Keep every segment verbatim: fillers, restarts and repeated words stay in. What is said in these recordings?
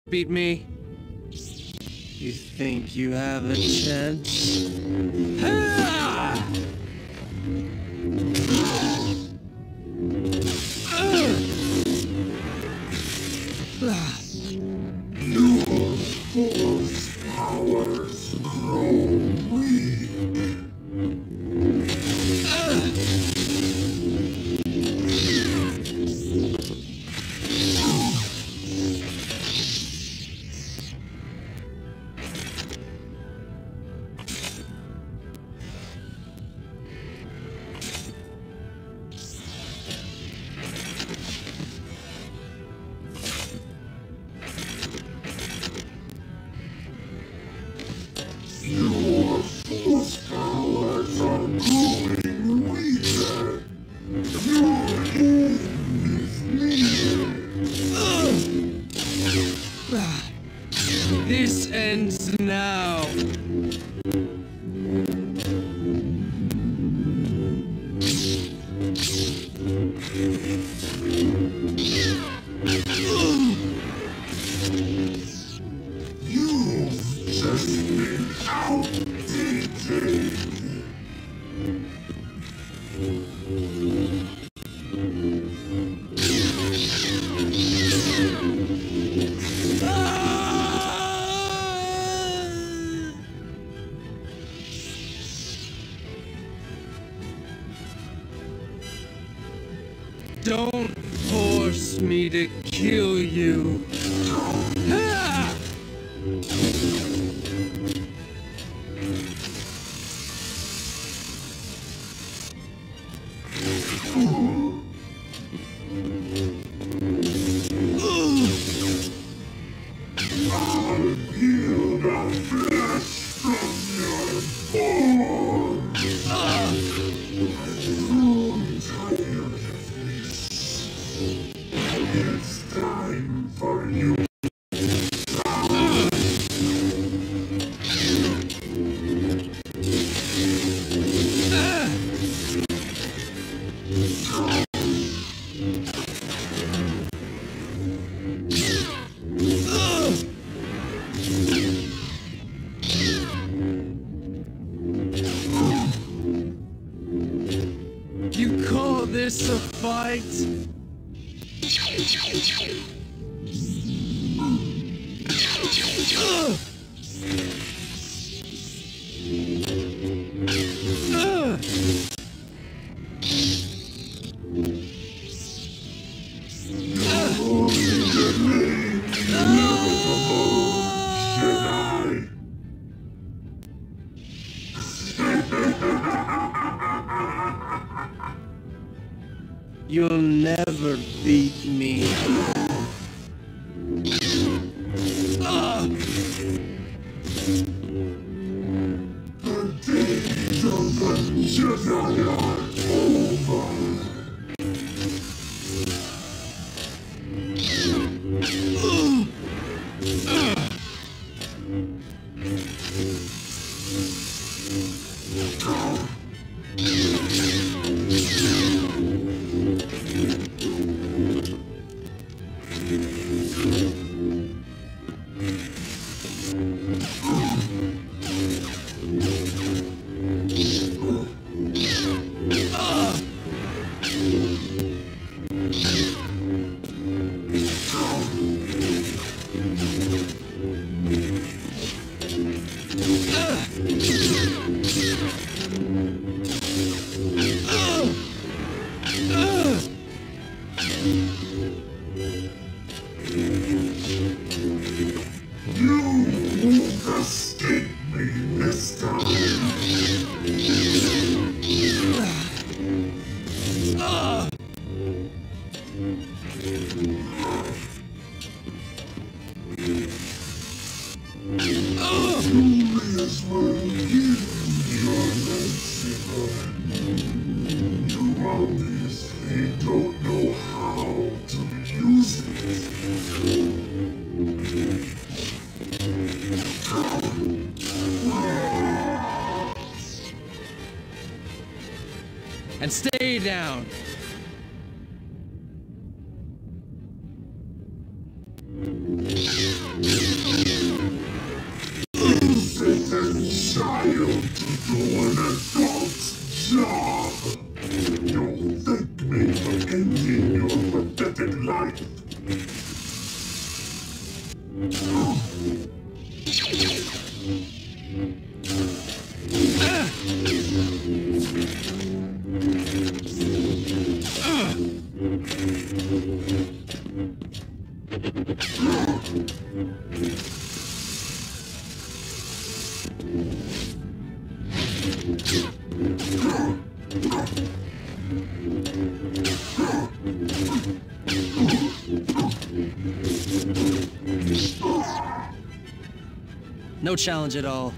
beat me? You think you have a chance? Ha! Your force powers grow weak. Your force powers are growing weaker. Your end is near. This ends now. You've just been outdated. Don't force me to kill you. Ha! I'll peel the flesh from your bones. I'm tired of this. It's time for you. You call this a fight? Ugh! Ugh! You'll never beat me. Ah! The days of the Jedi are over. You won't escape me this time. Ah! You may as well give your lightsaber. You obviously don't know how to use it. And stay down. No challenge at all.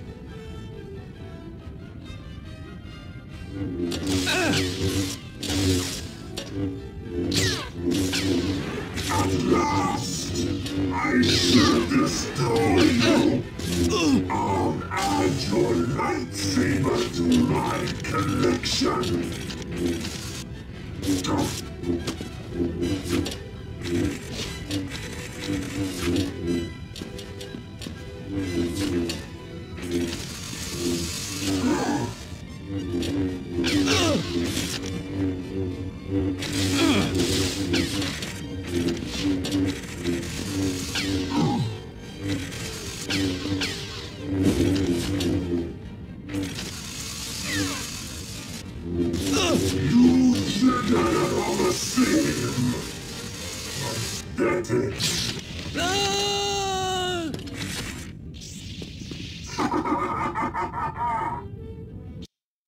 At last, I shall destroy you. I'll add your lightsaber to my collection. You said I am the same.